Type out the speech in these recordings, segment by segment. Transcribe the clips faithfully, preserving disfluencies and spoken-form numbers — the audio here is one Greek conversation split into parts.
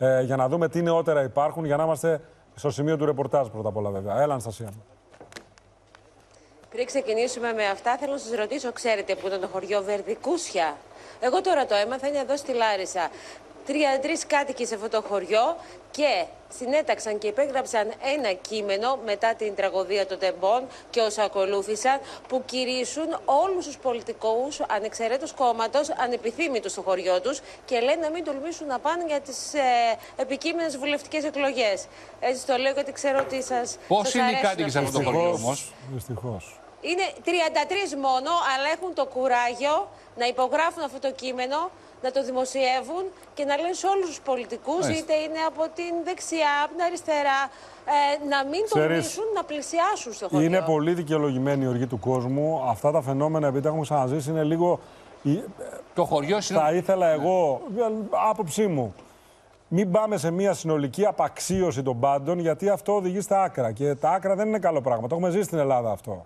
ε, για να δούμε τι νεότερα υπάρχουν, για να είμαστε στο σημείο του ρεπορτάζ πρώτα απ' όλα, βέβαια. Έλα, Αναστασία. Πριν ξεκινήσουμε με αυτά, θέλω να σας ρωτήσω, ξέρετε που ήταν το χωριό Βερδικούσια? Εγώ τώρα το έμαθα, είναι εδώ στη Λάρισα. Τρία-τρεις κάτοικοι σε αυτό το χωριό και συνέταξαν και υπέγραψαν ένα κείμενο μετά την τραγωδία των Τεμπών και όσα ακολούθησαν, που κηρύσσουν όλους τους πολιτικούς ανεξαιρέτως κόμματος ανεπιθύμητους στο χωριό τους και λένε να μην τολμήσουν να πάνε για τις ε, επικείμενες βουλευτικές εκλογές. Έτσι το λέω γιατί ξέρω ότι σας. Πώς είναι οι κάτοικοι σε αυτό το χωριό όμως? Δυστυχώς. Είναι τριάντα τρεις μόνο, αλλά έχουν το κουράγιο να υπογράφουν αυτό το κείμενο, να το δημοσιεύουν και να λένε σε όλους τους πολιτικούς, Άς. είτε είναι από την δεξιά, από την αριστερά, ε, να μην τολμήσουν να πλησιάσουν στο χωριό. Είναι πολύ δικαιολογημένη η οργή του κόσμου. Αυτά τα φαινόμενα, επειδή τα έχουμε ξαναζήσει, είναι λίγο. Το χωριό είναι... Θα ήθελα εγώ, άποψή μου, μην πάμε σε μια συνολική απαξίωση των πάντων, γιατί αυτό οδηγεί στα άκρα. Και τα άκρα δεν είναι καλό πράγμα. Το έχουμε ζήσει στην Ελλάδα αυτό.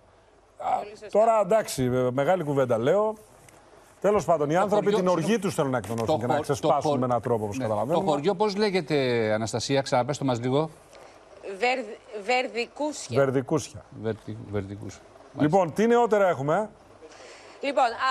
Τώρα εντάξει, μεγάλη κουβέντα λέω. Τέλος πάντων, οι το άνθρωποι χωριό... την οργή τους θέλουν να εκτονώσουν και χω... να ξεσπάσουν χω... με έναν τρόπο, όπως ναι. καταλαβαίνουμε. Το χωριό πώς λέγεται, Αναστασία, ξαναπες το μας λίγο? Βερ... Βερδικούσια. Βερδικούσια. Βερδι... Βερδικούσια. Λοιπόν, τι νεότερα έχουμε? Λοιπόν, α,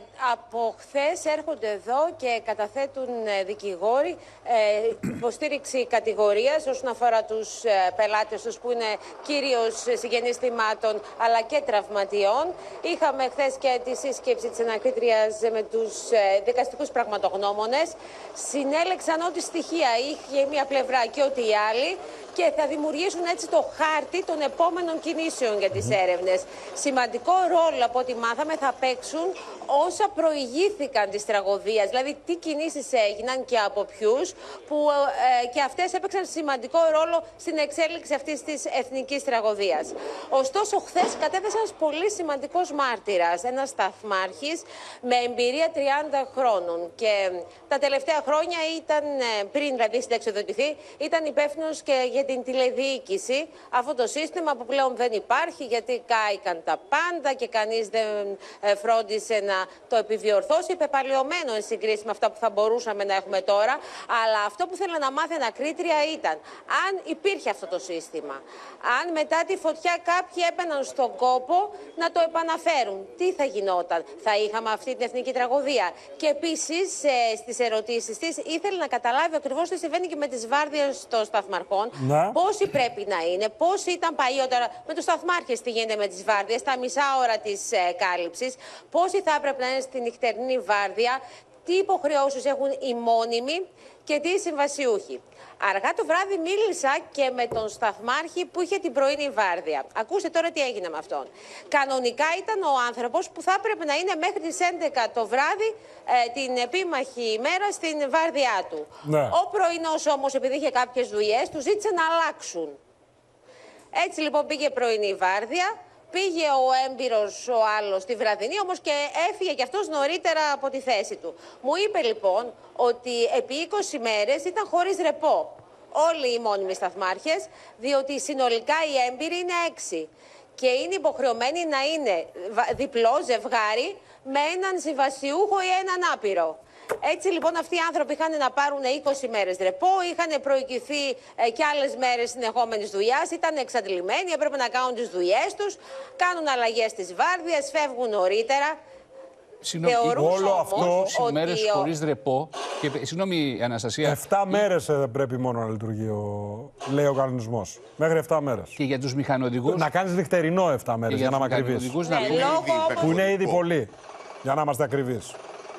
από χθες έρχονται εδώ και καταθέτουν δικηγόροι ε, υποστήριξη κατηγορίας όσον αφορά τους ε, πελάτες τους, που είναι κυρίως συγγενείς θυμάτων αλλά και τραυματιών. Είχαμε χθες και τη σύσκεψη της ανακρίτριας με τους ε, δικαστικούς πραγματογνώμονες. Συνέλεξαν ό,τι στοιχεία είχε μία πλευρά και ό,τι η άλλη και θα δημιουργήσουν έτσι το χάρτη των επόμενων κινήσεων για τις έρευνες. Σημαντικό ρόλο, από ό,τι μάθαμε, θα παίξουν όσα προηγήθηκαν της τραγωδίας, δηλαδή τι κινήσεις έγιναν και από ποιους, που ε, και αυτές έπαιξαν σημαντικό ρόλο στην εξέλιξη αυτής της εθνικής τραγωδίας. Ωστόσο, χθες κατέθεσε ένας πολύ σημαντικός μάρτυρας, ένας σταθμάρχης με εμπειρία τριάντα χρόνων και τα τελευταία χρόνια ήταν, πριν δηλαδή συνταξιοδοτηθεί, ήταν υπεύθυνος και για την τηλεδιοίκηση. Αυτό το σύστημα που πλέον δεν υπάρχει, γιατί κάηκαν τα πάντα και κανείς δεν φρόντισε να το επιδιορθώσει, πεπαλαιωμένο εν συγκρίση με αυτά που θα μπορούσαμε να έχουμε τώρα. Αλλά αυτό που θέλω να μάθει ανακρίτρια ήταν αν υπήρχε αυτό το σύστημα. Αν μετά τη φωτιά κάποιοι έπαιναν στον κόπο να το επαναφέρουν, τι θα γινόταν? Θα είχαμε αυτή την εθνική τραγωδία? Και επίσης ε, στις ερωτήσεις της ήθελε να καταλάβει ακριβώς τι συμβαίνει και με τις βάρδιες των σταθμαρχών. Ναι. Πόσοι πρέπει να είναι, πόσοι ήταν παλιότερα με τους σταθμάρχες, τι γίνεται με τις βάρδιες, τα μισά ώρα της ε, κάλυψης, πόσοι θα έπρεπε να είναι στη νυχτερινή βάρδια, τι υποχρεώσεις έχουν οι μόνιμοι και τι οι συμβασιούχοι. Αργά το βράδυ μίλησα και με τον σταθμάρχη που είχε την πρωινή βάρδια. Ακούστε τώρα τι έγινε με αυτόν. Κανονικά ήταν ο άνθρωπος που θα έπρεπε να είναι μέχρι τις έντεκα το βράδυ ε, την επίμαχη ημέρα στην βάρδιά του. Ναι. Ο πρωινός όμως, επειδή είχε κάποιες δουλειές, του ζήτησε να αλλάξουν. Έτσι λοιπόν πήγε πρωινή βάρδια. Πήγε ο έμπειρος ο άλλος στη βραδινή, όμως και έφυγε κι αυτός νωρίτερα από τη θέση του. Μου είπε λοιπόν ότι επί είκοσι μέρες ήταν χωρίς ρεπό όλοι οι μόνιμοι σταθμάρχες, διότι συνολικά οι έμπειροι είναι έξι. Και είναι υποχρεωμένοι να είναι διπλό ζευγάρι με έναν συμβασιούχο ή έναν άπειρο. Έτσι λοιπόν αυτοί οι άνθρωποι είχαν να πάρουν είκοσι μέρες ρεπό, είχαν προηγηθεί ε, και άλλες μέρες συνεχόμενης δουλειάς, ήταν εξαντλημένοι, έπρεπε να κάνουν τις δουλειές τους, κάνουν αλλαγές στις βάρδιες, φεύγουν νωρίτερα. Συγγνώμη, όλο αυτό ότι μέρες ο... χωρίς ρεπό. Και, συγγνώμη, Αναστασία. εφτά μέρες ε, πρέπει μόνο να λειτουργεί, ο... λέει ο κανονισμός. Μέχρι εφτά μέρες. Και για τους μηχανοδηγούς. Να κάνεις νυχτερινό εφτά μέρες για, για να είμαι ακριβής. Ναι, να λόγω... Που είναι ήδη πολύ, για να είμαστε ακριβείς.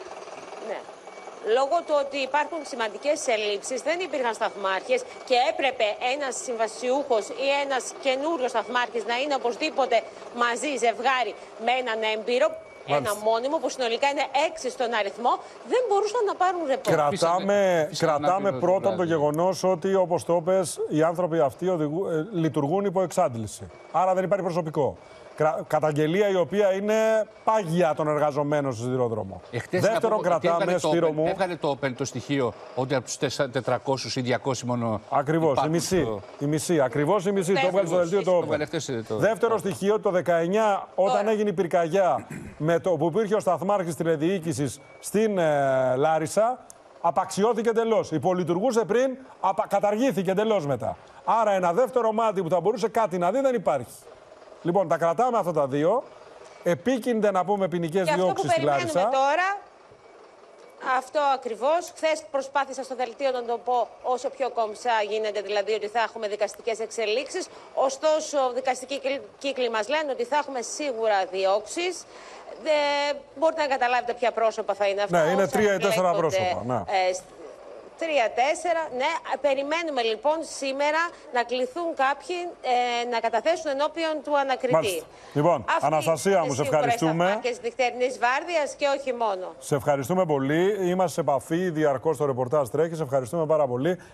Λόγω του ότι υπάρχουν σημαντικές ελλείψεις, δεν υπήρχαν σταθμάρχες και έπρεπε ένας συμβασιούχος ή ένας καινούριος σταθμάρχης να είναι οπωσδήποτε μαζί ζευγάρι με έναν έμπειρο, ένα μόνιμο που συνολικά είναι έξι στον αριθμό, δεν μπορούσαν να πάρουν ρεπό. Κρατάμε, κρατάμε πρώτον το γεγονός ότι, όπως το είπες, οι άνθρωποι αυτοί οδηγού, ε, λειτουργούν υπό εξάντληση. Άρα δεν υπάρχει προσωπικό. Καταγγελία η οποία είναι πάγια των εργαζομένων στο σιδηρόδρομο. Δεύτερον, κρατάμε, Σπύρο μου. Έβγαλε το Open το στοιχείο ότι από τους τετρακόσιους ή διακόσιους μόνο. Ακριβώς, η μισή. Το... η μισή. Ακριβώς η μισή. Το έβγαλε στο δελτίο το Open. Το... Δεύτερο στοιχείο, το δεκαεννιά, όταν έγινε η πυρκαγιά με το που υπήρχε ο σταθμάρχης τηλεδιοίκησης στην ε, Λάρισα, απαξιώθηκε εντελώς. Υπολειτουργούσε πριν, απα... καταργήθηκε εντελώς μετά. Άρα ένα δεύτερο μάτι που θα μπορούσε κάτι να δει δεν υπάρχει. Λοιπόν, τα κρατάμε αυτά τα δύο. Επίκυνται να πούμε ποινικές διώξεις στη Λάρισα. Αυτό που περιμένουμε τώρα, αυτό ακριβώς. Χθες προσπάθησα στο δελτίο να το πω όσο πιο κομψά γίνεται, δηλαδή ότι θα έχουμε δικαστικές εξελίξεις. Ωστόσο, δικαστικοί κύκλοι μας λένε ότι θα έχουμε σίγουρα διώξεις. Ε, μπορείτε να καταλάβετε ποια πρόσωπα θα είναι αυτά. Ναι, είναι τρία ή τέσσερα πρόσωπα. Ναι. Ε, Τρία-τέσσερα, ναι. Περιμένουμε λοιπόν σήμερα να κληθούν κάποιοι ε, να καταθέσουν ενώπιον του ανακριτή. Μάλιστα. Λοιπόν, αυτή Αναστασία μου, σε ευχαριστούμε. Και τη νυχτερινής βάρδιας και όχι μόνο. Σε ευχαριστούμε πολύ. Είμαστε σε επαφή, διαρκώς το ρεπορτάζ τρέχει. Σε ευχαριστούμε πάρα πολύ.